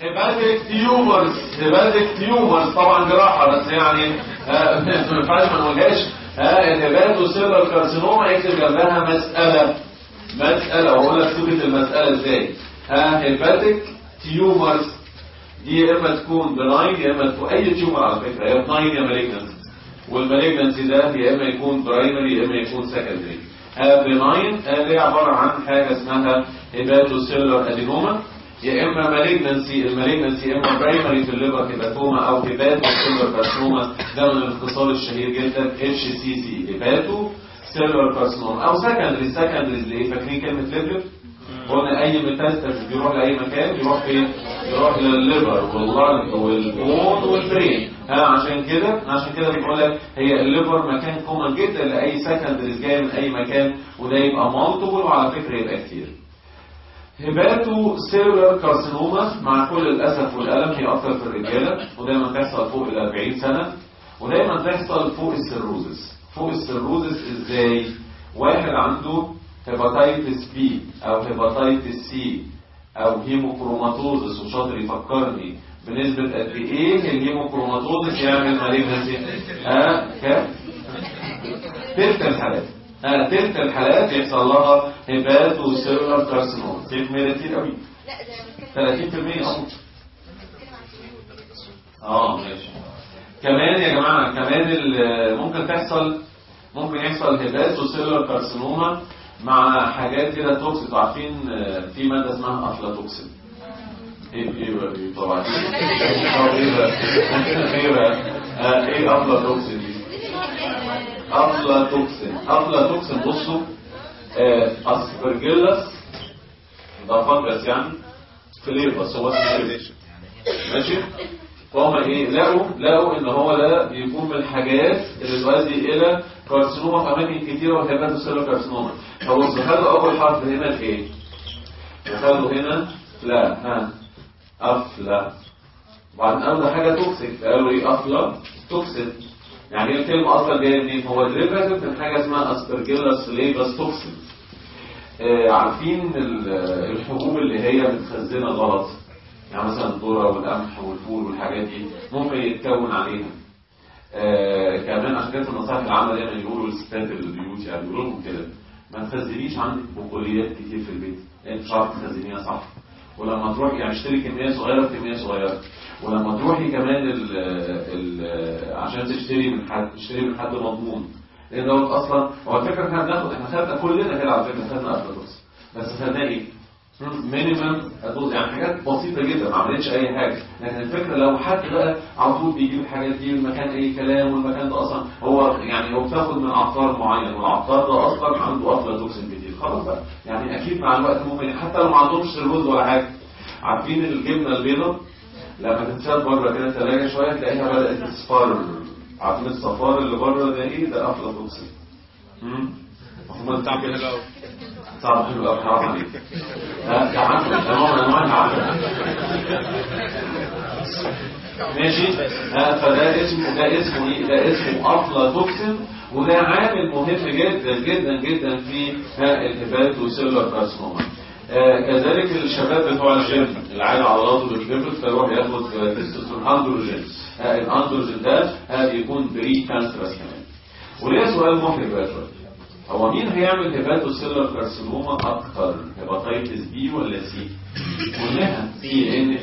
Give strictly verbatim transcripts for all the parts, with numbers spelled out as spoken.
هيباتيك تيومرز، هيباتيك تيومرز طبعا جراحه بس يعني ما ينفعش ما نقولهاش. ها الهيباتو سيلر كارسينوما يكتب جنبها مساله، مساله واقول لك صيغه المساله ازاي. ها هيباتيك تيومرز دي يا اما تكون بناين يا اما تكون اي تيومر على فكره، يا بناين يا مالجنسي، والمالجنسي ده يا اما يكون برايمري يا اما يكون سكندري. بناين دي عباره عن حاجه اسمها هيباتو سيلر ادينوما، يا اما مالجنسي، المالجنسي يا اما برايمري في الليفر هيباتوما او هيباتو سيلر كارسينوما، ده من الاختصار الشهير جدا اتش سي سي هيباتو سيلر كارسينوما، او سكندري. سكندري اللي فاكرين كلمه ليفر؟ قلنا اي ميتاستاز بيروح لاي مكان، بيروح فين؟ بيروح للليفر واللنج والبون والبرين. ها عشان كده عشان كده بنقول لك هي الليفر مكان كومن جدا لاي سكندريز جاي من اي مكان، وده يبقى مالتيبل وعلى فكره يبقى كتير. هيباتو سيلولار كارسينوما مع كل الاسف والالم هي اكتر في الرجاله، ودايما تحصل فوق ال أربعين سنه، ودايما تحصل فوق السيروزس. فوق السيروزس ازاي؟ واحد عنده هيباتيتس بي او هيباتيتس سي او هيموكروماتوزس، وشاطر يفكرني بنسبه قد ايه الهيموكروماتوزس يعمل مالجنسي؟ اه كام؟ تلت الحالات، اه تلت الحالات يحصل لها هيباتو سيلولار كارسينوما. تكمله كتير قوي، ثلاثين بالمية اهو. اه ماشي. كمان يا جماعه كمان ممكن تحصل ممكن يحصل هيباتو سيلولار كارسينوما مع حاجات كده توكسيك. عارفين في ماده اسمها افلاتوكسين؟ ايه ايه ايه طبعا ايه بقى ايه بقى ايه افلاتوكسين دي؟ افلاتوكسين افلاتوكسين بصوا اسبرجيلس ده فانجس يعني فليفس، هو اسمه ماشي. فهم ايه لقوا لقوا ان هو ده بيكون من الحاجات اللي تؤدي الى كارسينوما في اماكن كتيره، وهيباتو سيلولار كارسينوما. فبص خدوا اول حرف هنا الايه؟ خدوا هنا لا ها افلا، وبعدين اول حاجه توكسيك قالوا ايه؟ افلا توكسين. يعني ايه الكلمه اصلا جايه منين؟ هو ديريفاتيف من حاجه اسمها اسبرجيلس فليفس توكسين. آه عارفين الحبوب اللي هي متخزنه غلط، يعني مثلا الذره والقمح والفول والحاجات دي ممكن يتكون عليها. آه كمان عشان كده في النصائح العامه دايما يقولوا للستات البيوت، يعني يقولوا لهم كده ما تخزنيش عندك بقوليات كتير في البيت، انت مش عارف تخزنيها صح. ولما تروحي يعني اشتري كميه صغيره بكميه صغيره، ولما تروحي كمان ال ال عشان تشتري من حد تشتري من حد مضمون، لان دوت اصلا هو الفكره احنا بناخد احنا خدنا كلنا كده على فكره، خدنا افلاتوكس بس خدنا ايه؟ مينيمم دوز، يعني حاجات بسيطه جدا ما عملتش اي حاجه. لكن الفكره لو حد بقى على طول بيجيب الحاجات دي من مكان اي كلام، والمكان ده اصلا هو يعني هو بتاخد من عطار معين، والعطار ده اصلا عنده افلاتوكسين كتير، خلاص بقى يعني اكيد مع الوقت ممكن حتى لو ما عندهمش سيروز ولا حاجه. عارفين الجبنه البيضاء لما تتساب بره كده الثلاجه شويه تلاقيها بدات تصفر؟ عارفين الصفار اللي بره ده ايه؟ ده افلاتوكسين. امم هم بتاع كده لو صعب حلو قوي حرام عليك. ها يا عم ده نوع من انواع العسل ماشي. ها فده اسمه ده اسمه ايه؟ ده اسمه افلاتوكسين، وده عامل مهم جدا جدا جدا في الهيباتو سيلولار كارسينوما. آه كذلك الشباب بتوع الجيم اللي عايز عضلاته بتكبر فيروح ياخد تستوستيرون اندروجين. آه الاندروجين ده آه بيكون بري كانسرس كمان. وليه سؤال محرج بقى شويه، هو مين هيعمل هيباتو سيلولار كارسينوما اكتر؟ هيباتيتس بي ولا سي؟ كلها سي، لان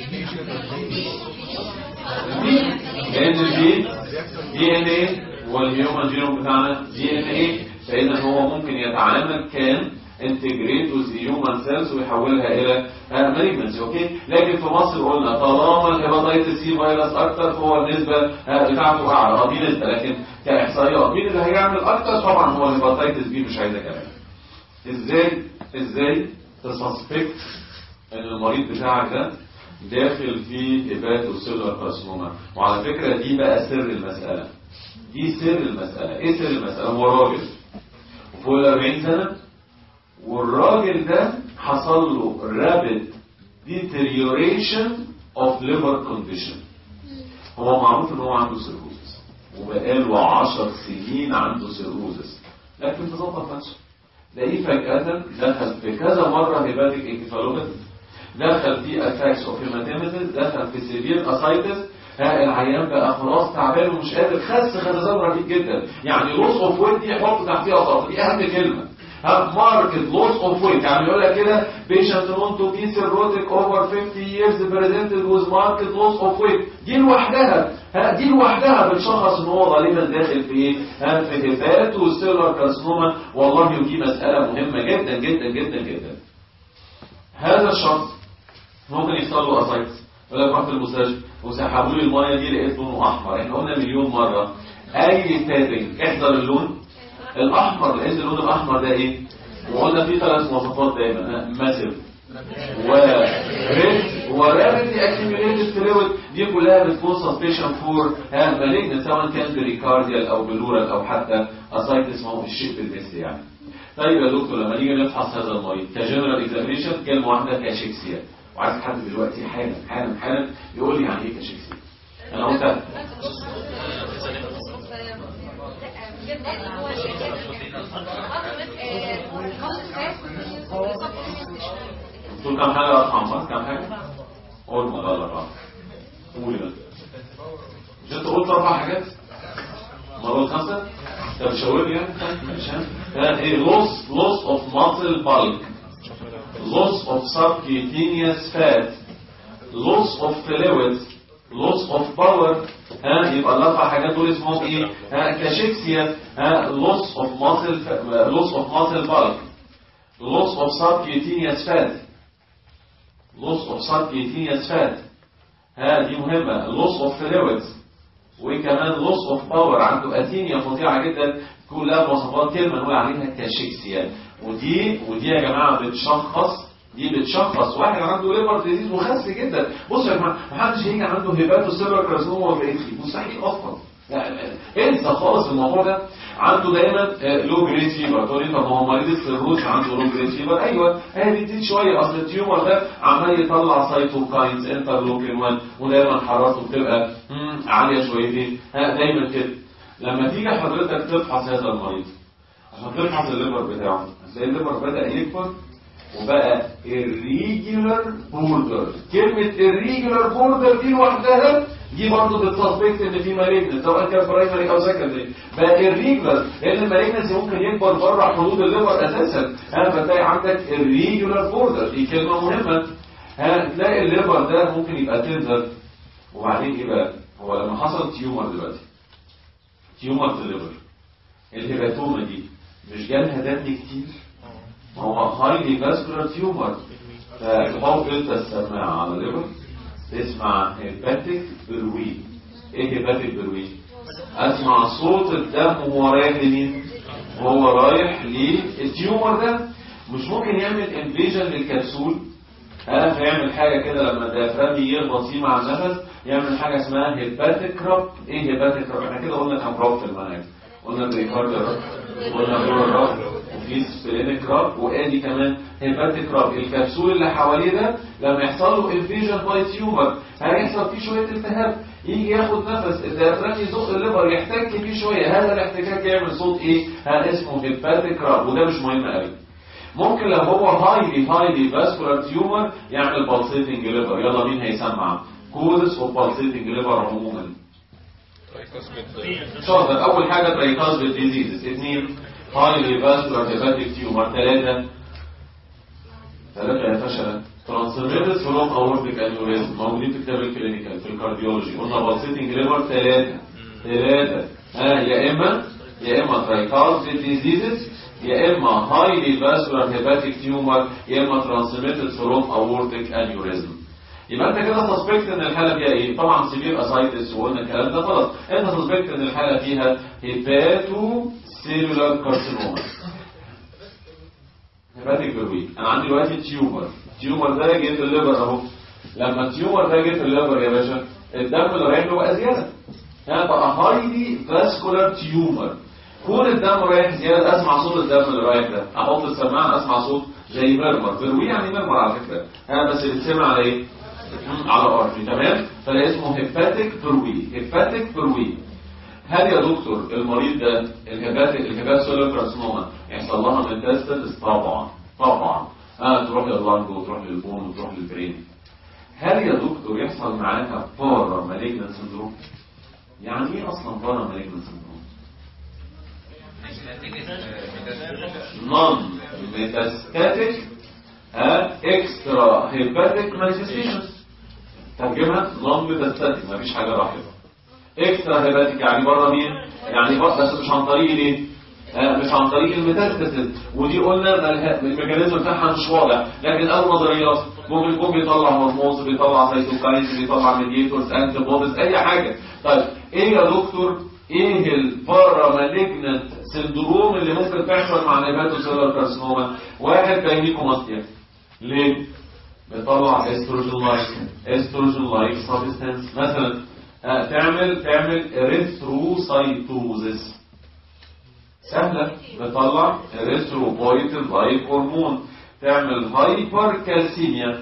لان البي دي ان ايه والهيومن جينوم بتاعنا دي ان ايه، فاذا هو ممكن يتعامل كان انتجريت وذ هيومن سيلز ويحولها الى مالجنسي. اوكي، لكن في مصر قلنا طالما الهيباتيتس سي فيروس اكتر فهو النسبه بتاعته اعلى، دي نسبه، لكن كاحصائيات مين اللي هيعمل اكتر؟ طبعا هو الهيباتيتس بي، مش عايزه كلام. ازاي ازاي تسسبكت ان المريض بتاعك ده داخل في هيباتو سيلولار كارسينوما؟ وعلى فكره دي بقى سر المساله، دي سر المساله. ايه سر المساله؟ هو راجل فوق ال أربعين سنه، والراجل ده حصل له rapid deterioration of liver condition. هو معروف ان هو عنده سيروزس وبقاله عشر سنين عنده سيروزس، لكن تظبط نفسه تلاقيه فجأة دخل في كذا مرة هيباتيك انكفالوباثي، دخل في اتاكس اوف هيماتيمسيس، دخل في سيفير اسايتس، ها العيان بقى خلاص تعبان ومش قادر، خس خسسان رهيب جدا. يعني لوس اوف ويت دي حط تحتيها خط، دي اهم كلمه. ها ماركت لوس اوف ويت، يعني يقول لك كده patient known to be cirrhotic over fifty years presented with marked loss of weight. دي لوحدها ها دي لوحدها بتشخص ان هو غالبا داخل في ايه؟ ها في هيبات وسيلر كارسنوما. والله ودي مساله مهمه جدا جدا جدا جدا. هذا الشخص ممكن يحصل له اسايتس، يقول لك رحت المستشفى وسحبوا لي الميه دي لقيت لونه احمر. احنا قلنا مليون مره اي تابنج احذر اللون الاحمر، لان اللون الاحمر ده ايه؟ وقلنا فيه ثلاث مواصفات دايما، ماسيف وريد ورابيدلي اكيوميليتد فلويد. دي كلها بتكون سسبشن فور مالجنت، سواء كان بريكارديال او بلورال او حتى اسايتس، ما هو الشيء بالمثل يعني. طيب يا دكتور لما نيجي نفحص هذا المريض كجنرال اكزامينشن كلمه واحده كاشيكسيا، وعايز حد دلوقتي حالا حالا حالا يقول لي يعني ايه كاشيكسيا؟ انا قلت قلت كم حاجه يا محمد؟ كم حاجه؟ قول ما غلط اه قولي بس. مش انت قلت اربع حاجات؟ مرة خمسة؟ طب شاورني يعني عشان ايه؟ loss loss of muscle bulk, loss of subcutaneous fat, loss of fluids, loss of power. ها يبقى الاربع حاجات دول اسمهم ايه؟ ها كاشيكسيا. ها loss of muscle loss of muscle bulk, loss of subcutaneous fat, loss of subcutaneous fat. ها دي مهمة. loss of fluids وكمان loss of power، عنده اثينيا فظيعة جدا، كلها مواصفات كلمة نقول عليها كاشيكسيا. ودي ودي يا جماعة بتشخص، دي بتشخص واحد عنده ليبر ديزيز وخس جدا. بصوا يا جماعه محدش هيجي عنده هيباتو سيلر كارسنوما ولا ايه، مستحيل اصلا يعني انسى خالص الموضوع ده. عنده دايما لو جريد فيبر، تقول لي طب ما هو مريض السيروز عنده لو جريد فيبر. ايوه هي بتزيد شويه، اصل التيومر ده عمال يطلع سايتوكاينز انترلوكين واحد ودايما حرارته بتبقى عاليه شويتين. دايما كده لما تيجي حضرتك تفحص هذا المريض عشان تفحص الليبر بتاعه، هتلاقي الليبر بدا يكبر وبقى irregular border. كلمة irregular border دي لوحدها دي برضه بتسسبكت ان في مالجنس، سواء كان برايمري او سكندري. بقى irregular لان المالجنس ممكن يكبر بره حدود الليبر اساسا. ها فتلاقي عندك irregular border، دي كلمة مهمة. ها تلاقي الليبر ده ممكن يبقى تنزل. وبعدين ايه بقى؟ هو لما حصل تيومر دلوقتي، تيومر في الليبر، الهيباتوما دي مش جالها دم كتير؟ هو هايلي فاسكولار تيومر. فتحط انت السماعه على الليبر تسمع هيباتيك بروين. ايه هيباتيك بروين؟ اسمع صوت الدم وهو رايح لمين؟ وهو رايح للتيومر ده. مش ممكن يعمل انفيجن للكبسول؟ ها فيعمل حاجه كده لما الديافرام يخبط فيه مع النفس يعمل حاجه اسمها هيباتيك راب. ايه هيباتيك راب؟ احنا كده قلنا كام راب في المنهج؟ قلنا بريكارديال راب، قلنا بلور راب، وفي سبلينيك راب، وادي كمان هيباتيك راب. الكبسول اللي حواليه ده لما يحصل له انفيجن باي تيومر هيحصل فيه شويه التهاب، يجي ياخد نفس الديافرام يزق الليبر يحتك فيه شويه، هذا الاحتكاك يعمل صوت ايه؟ هذا اسمه هيباتيك راب. وده مش مهم قوي. ممكن لو هو هايلي هايلي فاسكولار تيومر يعمل بالسيتنج ليبر. يلا مين هيسمع؟ كوزس اوف بالسيتنج ليبر عموما. شاطر. اول حاجه ترايكاسبيد ديزيز، اثنين هايلي فاسكولار هيباتيك تيومر، ثلاثه ثلاثه يا فشله ترانسميتد فروم اورتيك انيوريزم، موجودين في كتاب الكلينيكال في الكارديولوجي. قلنا بالسيتنج ليبر ثلاثه ثلاثه ها يا اما يا اما ترايكاسبيد ديزيز، يا اما هايلي فاسكولار هيباتيك تيومر، يا اما ترانسميتد فروم اورتيك انيوريزم. يبقى انت كده سسبكت ان الحاله فيها ايه؟ طبعا سيفير اسايتس وقلنا الكلام ده خلاص. انت سسبكت ان الحاله فيها هيباتو سيلولار كارسينوما. هيباتيك بروين. انا عندي دلوقتي تيومر، التيومر ده جه في الليبر اهو. لما التيومر ده جه في الليبر يا باشا الدم اللي رايح له بقى زياده. يعني بقى هايلي فاسكولار تيومر. كون الدم رايح زياده اسمع صوت الدم اللي رايح ده، احط السماعه اسمع صوت زي مرمر. بروي يعني مرمر على فكره. ها بس بيتسمع على ايه؟ على ارضي. تمام؟ فده اسمه هيباتيك بروي. هيباتيك بروي. هل يا دكتور المريض ده الهيباتيك الهيبات سيلولار كارسينوما يحصل لها ميتاستاسيس؟ طبعا طبعا. اه تروح لللنج وتروح للبون وتروح للبرين. هل يا دكتور يحصل معاها بارا مالجنان سندروم؟ يعني ايه اصلا بارا مالجنان سندروم؟ نون ميتاستاتيك اكسترا هيباتيك مانيفستيشنز. ترجمها نون ميتاستاتيك مفيش حاجه راحت. اكسترا هيباتيك يعني بره مين؟ يعني بره بس مش عن طريق ايه؟ آه مش عن طريق الميتاستاسيس، ودي قلنا الميكانيزم بتاعها مش واضح، لكن اول نظريات ممكن يكون بيطلع هرمونز، بيطلع سيتوكاينز، بيطلع ميديتورز، انتي بوديز، اي حاجه. طيب ايه يا دكتور ايه البارا مالجنانت سندروم اللي ممكن تحصل مع الهيباتوسيلر كارسينوما؟ واحد جاينيكوماستيا. ليه؟ بيطلع استروجين لايك استروجين لايك سبستانس مثلا. آه تعمل تعمل اريثروسايتوزيس سهله، بتطلع اريثروبويتين لايك هرمون. تعمل هايبر كالسيميا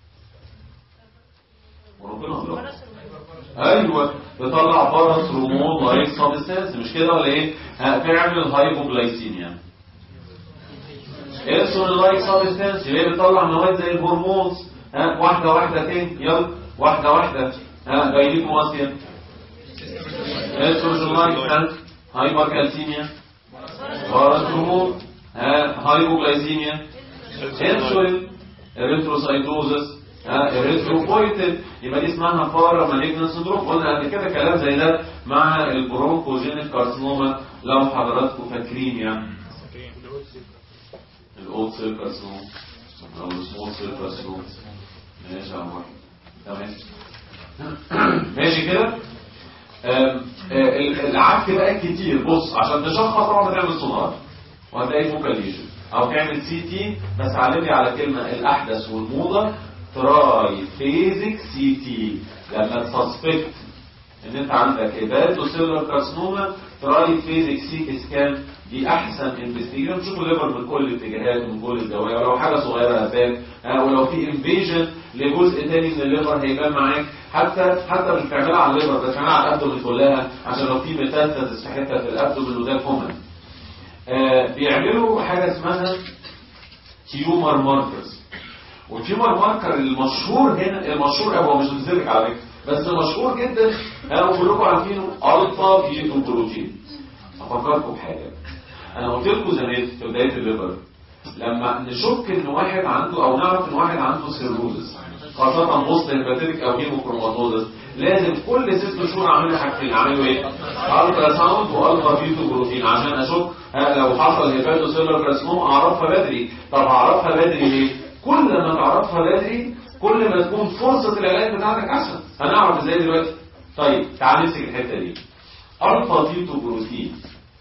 وربنا ايوه بتطلع باراثرومون لايك سبستانس مش كده ولا ايه؟ هتعمل هايبوغلايسيميا. انسولين لايك سبستانس اللي بتطلع مواد زي الهرمونز. ها واحده واحده تاني يلا واحده واحده. ها جاينيكوماستيا انسولين لايك هايبر كالسيميا باراثرومون هايبوغلايسيميا انسولين اريثروسايتوزس اريثروبويتين. يبقى دي اسمها بارا مالجنان سندروم. قلنا قبل كده كلام زي ده مع البرونكوجينيك كارسينوما لو حضراتكم فاكرين يعني الاوت سيل كارسينوما او السمول سيل كارسينوما. ماشي يا عم تمام ماشي كده. العك بقى كتير. بص عشان تشخص طبعا بتعمل سونار وهتلاقي فوكاليشن او تعمل سي تي، بس علمني على كلمه الاحدث والموضه تراي فيزيك سي تي. لما تسسبكت ان انت عندك هيباتوسيلر كارسينوما تراي فيزيك سي سكان دي احسن انفستيجيشن. تشوف الليفر من كل الاتجاهات ومن كل الزوايا، ولو حاجه صغيره هتبان، ولو في انفيجن لجزء تاني من الليفر هيبان معاك. حتى حتى مش بتعملها على الليفر، بتعملها على الابدومين كلها عشان لو في ميتاستاسيس في حته في الابدومين وده كومن. آه بيعملوا حاجه اسمها تيومر ماركرز. والتيومر ماركر المشهور هنا المشهور هو مش مزرك على فكره بس مشهور جدا انا كلكم عارفينه الفا فيتو بروتين. افكركم بحاجه انا قلت لكم زمان في بدايه الليفر لما نشك ان واحد عنده او نعرف ان واحد عنده سيروزس خاصه بوست هيباتيك او هيموكروماتوزس لازم كل ست شهور اعمل حاجتين. اعملوا ايه؟ الترا ساوند والفا فيتو بروتين عشان اشك لو حصل هيباتوسيلر كارسينوما اعرفها بدري. طب اعرفها بدري ليه؟ كل ما تعرفها بدري كل ما تكون فرصه العلاج بتاعتك احسن. هنعرف ازاي دلوقتي. طيب تعال نمسك الحته دي. الفا فيتو بروتين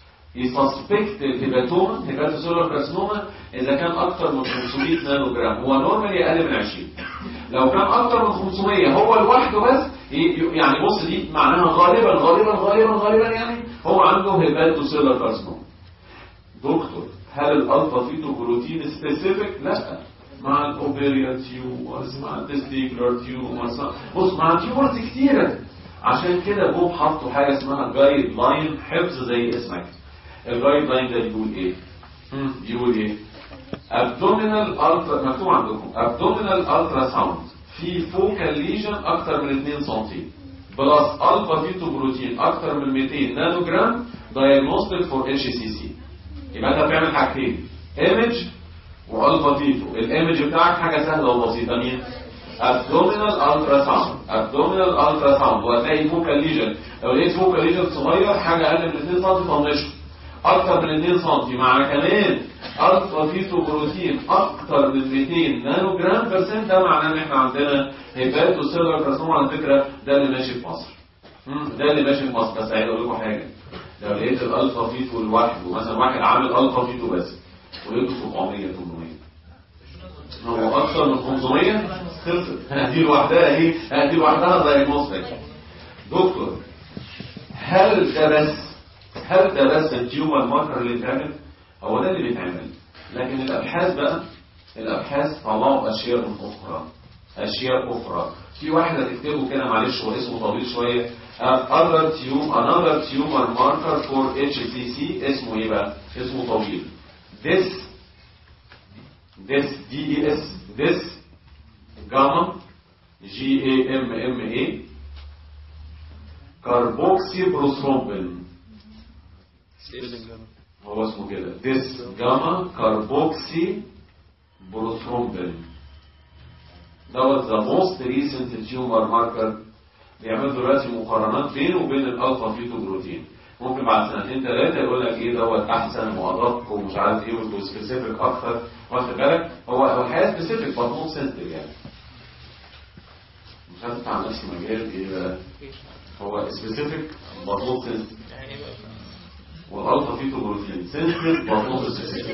يسسبكت الهيباتوما هيباتوسيلر كارسينوما اذا كان اكتر من خمسمية نانو جرام. هو نورمالي اقل من عشرين. لو كان اكتر من خمسمية هو لوحده بس يعني بص دي معناها غالبا غالبا غالبا غالبا يعني هو عنده هيباتوسيلر كارسينوما. دكتور هل الالفا فيتو بروتين سبيسيفيك؟ لا. مع الاوفيريان تيومرز مع التستيكولار تيومرز بص مع تيومرز كتيره. عشان كده جم حطوا حاجه اسمها جايد لاين حفظ زي اسمك. الجايد لاين ده بيقول ايه؟ امم بيقول ايه؟ abdominal ultra مكتوب عندكم abdominal ultra sound في فوكال ليجن اكتر من اتنين سنتي بلس الفا فيتو بروتين اكتر من ميتين نانو جرام diagnostic for اتش سي سي. يبقى انت بتعمل حاجتين ايمج والفا فيتو. الايمج بتاعك حاجه سهله وبسيطه مين؟ abdominal ultra sound abdominal ultra sound وهتلاقي فوكال ليجن. لو لقيت فوكال ليجن صغير حاجه اقل من اتنين سم طنشه اكتر من اتنين سم مع كمان الفا فيتو بروتين اكتر من ميتين نانو جرام برسنت ده معناه ان احنا عندنا هيباتوسيلر كارسينوما. على فكره ده اللي ماشي في مصر. ده اللي ماشي في مصر. بس عايز اقول لكم حاجه لو لقيت الالفا فيتو لوحده مثلا واحد عامل الفا فيتو بس ولقيته سبعمية تمنمية هو اكتر من خمسمية خلصت. دي لوحدها ايه؟ دي لوحدها زي المصري. دكتور هل ده بس هل ده بس التيومر ماركر اللي بيتعمل؟ هو ده اللي بيتعمل. لكن الابحاث بقى الابحاث طلعوا اشياء اخرى اشياء اخرى. في واحده تكتبه كده معلش هو اسمه طويل شويه other tumor another tumor marker for اتش سي سي. اسمه ايه بقى؟ اسمه طويل. this ديس دي اي اس ديس جاما جي اي ام ام اي كاربوكسي بروثرومبين. هو اسمه كده ديس جاما كاربوكسي بروثرومبين. دوت ذا موست ريسنت تيومر ماركر. بيعملوا دلوقتي مقارنات بينه وبين الالفا فيتوبروتين. ممكن بعد سنتين ثلاثه يقول لك ايه دوت احسن وادق ومش عارف ايه وسبيسيفيك اكتر. واخد بالك؟ هو هو الحقيقه سبيسيفيك بس نوت سنتر يعني. مش هفتح على نفسي مجال ايه بقى؟ هو سبيسيفيك بس نوت سنتر. والالفا فيتوبروتين سنتر بس نوت سبيسيفيك.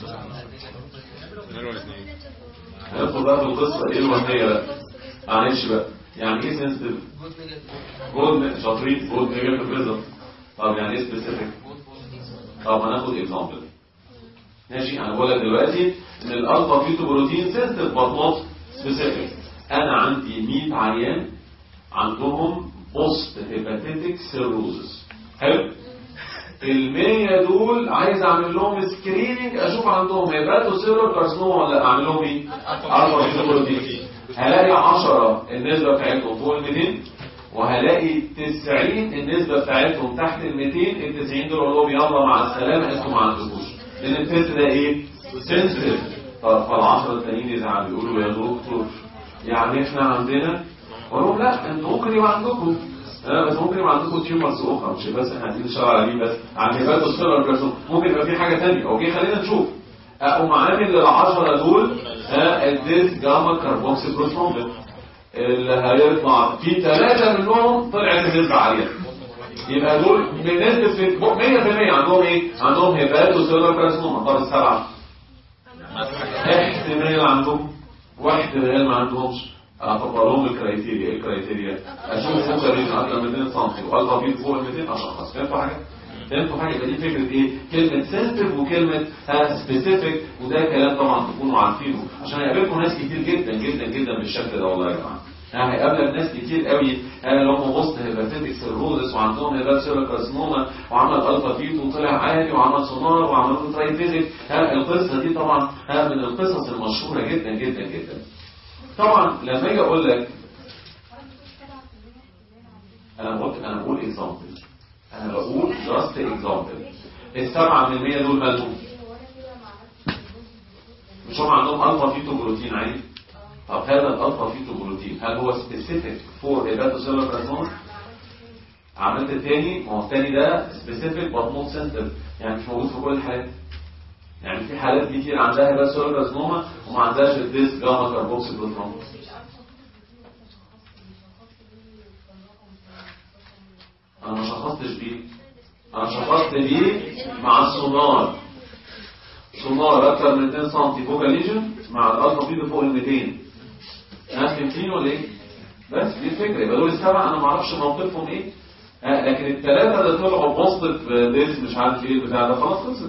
هندخل بقى في القصه ايه الوهميه بقى؟ معلش بقى يعني ايه سنسيتيف؟ جود شاطرين جود نيجاتيف ريزلت. طب يعني ايه سبيسيفيك؟ طب هناخد اكزامبل. ماشي انا بقول لك دلوقتي ان الالفا فيتوبروتين سنسيتيف بس نوت سبيسيفيك. انا عندي مية عيان عندهم بوست هيباتيتك سيروزس. حلو؟ المية دول عايز اعمل لهم سكريننج اشوف عندهم هيباتو سيلر كارسنوما ولا اعمل لهم ايه؟ الفا فيتوبروتين. هلاقي عشرة النسبة بتاعتهم فوق ال مئتين وهلاقي تسعين النسبة بتاعتهم تحت ال مئتين. ال تسعين دول اقول لهم يلا مع السلامة انتوا ما عندكوش لان التست ده ايه؟ سنسيتيف. فالعشرة التانيين يزعلوا يقولوا يا دكتور يعني احنا عندنا، اقول لهم لا انتوا ممكن يبقى عندكم اه بس ممكن يبقى عندكم تيومرز اخرى مش بس احنا عايزين نشتغل على مين بس على هيباتو سيلر كارسنوما. ممكن يبقى في حاجة تانية. اوكي خلينا نشوف. اقوم عامل للعشرة دول الديس جاما كاربوكسي بروثرومبين اللي هيطلع في ثلاثة منهم طلعت النسبة عالية. يبقى دول بنسبة مية في المية عندهم ايه؟ عندهم هيباتو سيلر كارسنوما. طب السبعة احتمال عندهم واحتمال ما عندهمش. اطبق لهم الكرايتيريا. ايه الكرايتيريا؟ اشوف سكرين اكتر من مئتين سم والفا بيت فوق ال مئتين اشخص. فهمتوا حاجة؟ فهمتوا حاجه؟ يبقى دي فكره ايه؟ كلمه سنسيتيف وكلمه سبيسيفيك. وده كلام طبعا تكونوا عارفينه عشان هيقابلكم ناس كتير جدا جدا جدا بالشكل ده. والله يا جماعه يعني هيقابلك ناس كتير قوي اللي هم بوست هيباتيتك سيروزس وعندهم هيبات سيلر كارسنوما وعمل الفا فيتو وطلع عالي وعمل سونار وعمل له ترايفيزيك. القصه دي طبعا من القصص المشهوره جدا جدا جدا. طبعا لما اجي اقول لك انا قلت انا بقول اكزامبل انا بقول جاست اكزامبل. السبعة من المية دول مالهم؟ مش هم عندهم الفا فيتوبروتين عادي؟ طب هذا الالفا فيتوبروتين هل هو سبيسيفيك فور هيباتو سيلر كارسنوما؟ عملت الثاني. ما هو الثاني ده سبيسيفيك بس نوت سنتر يعني مش موجود في كل الحالات. يعني في حالات كتير عندها هيباتو سيلر كارسنوما وما عندهاش الديس جاما كاربوكسي بروثرومبين. انا ما شخصتش بيه. انا شخصت بيه مع السونار. سونار اكتر من مئتين سم فوق الليجن مع الالفا فيتو فوق ال مئتين. ها فهمتين ولا ايه؟ بس دي الفكره. يبقى دول السبعه انا ما اعرفش موقفهم ايه. آه لكن الثلاثه اللي طلعوا بوزيتيف ديس مش عارف ايه البتاع ده خلاص خلصت.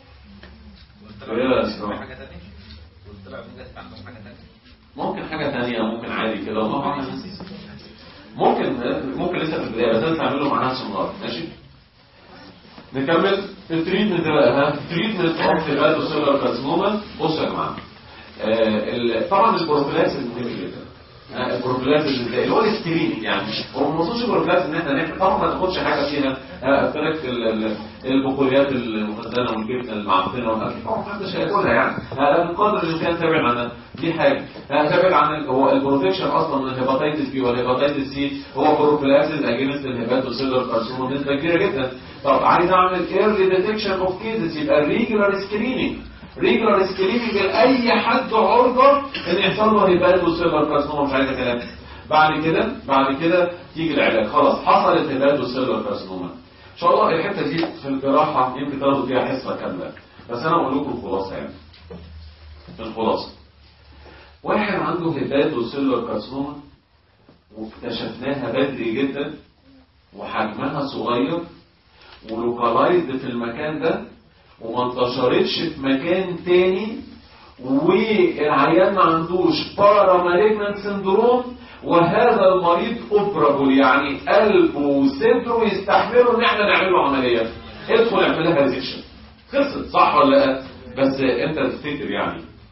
ممكن حاجه ثانيه ممكن عادي كده والله اعلم. ممكن ممكن لسه في البدايه بس لازم تعمله مع نفس النهار. ماشي نكمل التريتمنت بقى. ها التريتمنت اوف هيباتو سيلر كارسنوما. بصوا يا جماعه آه طبعا البروفيلاكسيس مهم جدا. آه البروفيلاكسيس اللي هو السكريننج يعني هو ما وصلش البروفيلاكسيس ان احنا نعمل طبعا ما تاخدش حاجه فيها فرق البقوليات المخزنه والجبنه المعفنه والاكل طبعا محدش هياكلها يعني. آه بالقدر الامكان تابع عنها دي حاجه. آه تابع عن هو البروتكشن اصلا من الهيباتيتس بي والهيباتيتس سي هو بروفيلاكسيس اجينست الهيباتو سيلر كارسنوما بنسبه كبيره جدا. طب عايز اعمل ايرلي ديتكشن اوف كيسز يبقى ريجولار سكريننج. ريجولار سكريننج لاي حد عرضه ان يحصل له هيباتو سيلر كارسنوما. مش عايز كلام. بعد كده بعد كده تيجي العلاج. خلاص حصلت هيباتو سيلر كارسنوما. ان شاء الله الحته دي في الجراحه يمكن تاخدوا فيها حصه كامله بس انا اقول لكم الخلاصه يعني. الخلاصه واحد عنده هيباتو سيلر كارسنوما واكتشفناها بدري جدا وحجمها صغير ولوكالايزد في المكان ده وما انتشرتش في مكان تاني والعيان ما عندوش باراماليجنانت سندروم وهذا المريض اوبرابل يعني قلبه وصدره يستحملوا ان احنا نعمل له عمليه. ادخل اعمل لها ريزكشن. خلصت صح ولا لا؟ بس انت تفتكر يعني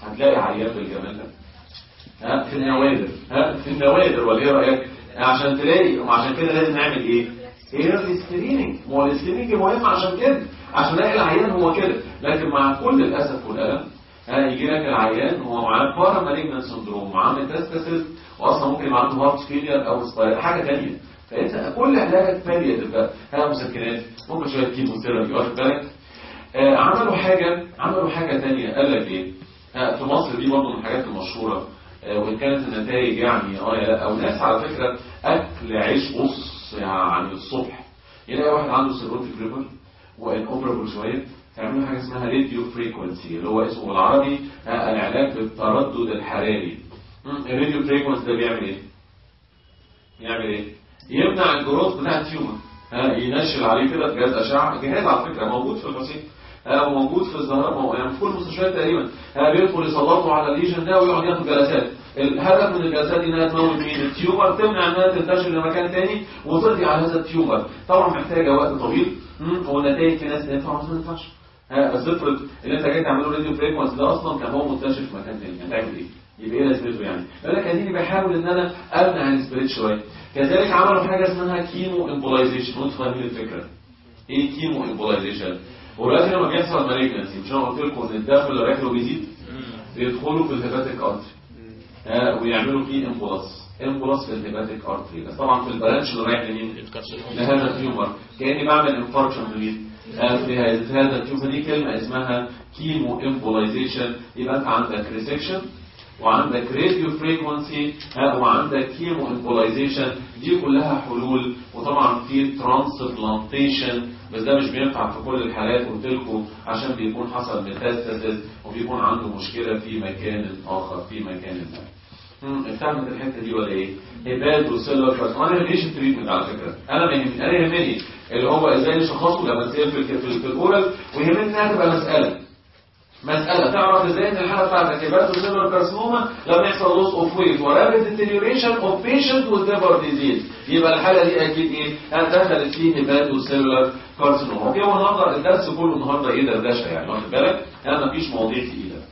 هتلاقي عيان بالجمال ده؟ ها في النوادر، ها في النوادر، ولا ايه رايك؟ عشان تلاقي، وعشان كده لازم نعمل ايه؟ ايرلي سكريننج. ما هو السكريننج مهم عشان كده، عشان نلاقي العيان هو كده. لكن مع كل الاسف والالم ها يجي لك العيان هو معاه بارا مالجنت سندروم، معاه ميتاستاسيس، واصلا ممكن يبقى عنده هارت فيلير او سباير حاجه ثانيه. فانت كل علاجك بالياتيف بقى، ها مسكنات، ممكن شويه كيموثيرابي، واخد بالك؟ آه عملوا حاجه عملوا حاجه ثانيه، قال لك ايه؟ آه في مصر دي برضه من الحاجات المشهوره، آه وان كانت النتائج يعني اه يا لا، او ناس على فكره اكل عيش بص يعني الصبح يلاقي واحد عنده سيروتيك ليفر وانوبرابل شويه، تعملوا حاجه اسمها راديو فريكونسي، اللي هو اسمه بالعربي آه العلاج بالتردد الحراري. الراديو فريكونسي ده بيعمل ايه؟ يعمل ايه؟ يمنع الجروث بتاع التيومر، ها ينشل عليه كده بجهاز اشعه، جهاز على فكره موجود في الحسين، ها موجود في الزهراء، يعني في كل المستشفيات تقريبا، ها بيدخل يسلطوا على الليجن ده ويقعد ياخد جلسات. الهدف من الجلسات دي انها تموت مين؟ التيومر، تمنع انها تنتشر لمكان ثاني وتقضي على هذا التيومر. طبعا محتاجه وقت طويل، والنتائج في ناس تنفع وناس ما تنفعش. ها بس افرض اللي انت جاي تعمله راديو فريكونسي ده اصلا كان هو منتشر في مكان ثاني، هتعمل ايه؟ يبقى ايه لازمته يعني؟ يقول لك اديني بحاول ان انا امنع السبريد شويه. كذلك عملوا حاجه اسمها كيمو امبولايزيشن، وانتوا فاهمين الفكره. ايه كيمو امبولايزيشن؟ ودلوقتي لما بيحصل مالجنسي، مش انا قلت لكم ان الدم اللي رايح له بيزيد؟ بيدخلوا في الهيباتيك ارتري ها ويعملوا فيه امبولاس، امبولاس في الهيباتيك ارتري، بس طبعا في البرانش اللي رايح لمين؟ لهذا التيومر، كاني بعمل انفاركشن لمين؟ في هذا التيومر. دي كلمه اسمها كيمو امبولايزيشن. يبقى انت عندك ريسكشن وعندك راديو فريكونسي وعندك كيمو امبولايزيشن، دي كلها حلول. وطبعا في ترانسبلانتيشن، بس ده مش بينفع في كل الحالات قلت لكم، عشان بيكون حصل ميتاستاسيس وبيكون عنده مشكله في مكان اخر في مكان ما. افهمت الحته دي ولا ايه؟ هيباتو سيلر كارسينوما. انا ما يهمنيش التريتمنت على فكره، انا ما يهمني، انا يهمني اللي هو ازاي نشخصه لما تصير في في الاورال، ويهمني انها تبقى مساله مسألة تعرف ازاي ان الحالة بتاعتك هيباتو سيلر كارسينوما لما يحصل لوس اوف ويت ورابيد ديتيريوريشن اوف بيشنت وذ ليفر ديزيز، يبقى الحالة دي اكيد ايه؟ دخلت فيه هيباتو سيلر كارسينوما. اوكي، هو النهارده الدرس كله النهارده ايه؟ دردشه يعني، واخد بالك؟ انا مفيش مواضيع تقيلة.